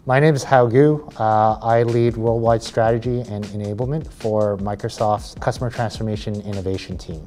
My name is Howe Gu. I lead worldwide strategy and enablement for Microsoft's Customer Transformation Innovation team.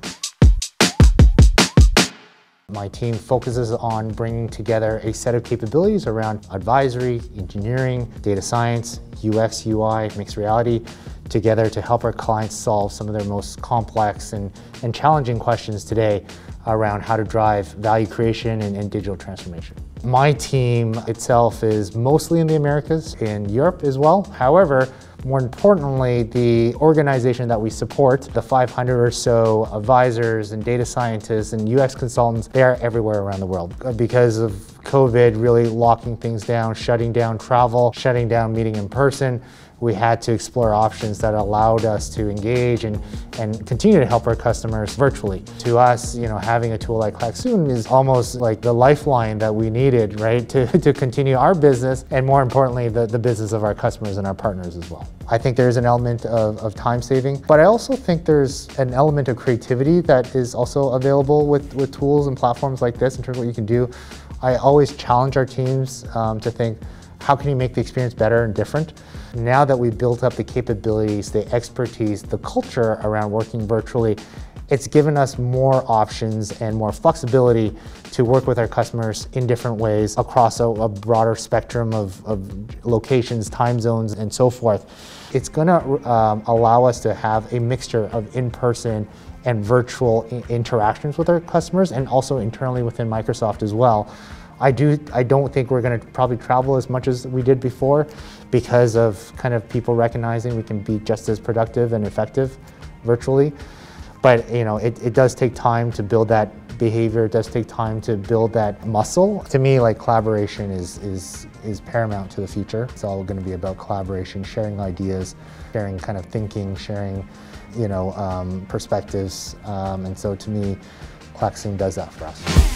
My team focuses on bringing together a set of capabilities around advisory, engineering, data science, UX, UI, mixed reality, together to help our clients solve some of their most complex and challenging questions today around how to drive value creation and digital transformation. My team itself is mostly in the Americas, in Europe as well. However, more importantly, the organization that we support, the 500 or so advisors and data scientists and UX consultants, they are everywhere around the world. Because of COVID really locking things down, shutting down travel, shutting down meeting in person, we had to explore options that allowed us to engage and continue to help our customers virtually. To us, having a tool like Klaxoon is almost like the lifeline that we needed, right, to continue our business and, more importantly, the business of our customers and our partners as well. I think there's an element of time saving, but I also think there's an element of creativity that is also available with tools and platforms like this in terms of what you can do. I always challenge our teams to think, how can you make the experience better and different? Now that we've built up the capabilities, the expertise, the culture around working virtually, it's given us more options and more flexibility to work with our customers in different ways across a broader spectrum of locations, time zones, and so forth. It's going to allow us to have a mixture of in-person and virtual interactions with our customers, and also internally within Microsoft as well. I don't think we're going to probably travel as much as we did before because of kind of people recognizing we can be just as productive and effective virtually. But it does take time to build that behavior. It does take time to build that muscle. To me, like, collaboration is paramount to the future. It's all going to be about collaboration, sharing ideas, sharing kind of thinking, sharing perspectives. And so to me, Klaxoon does that for us.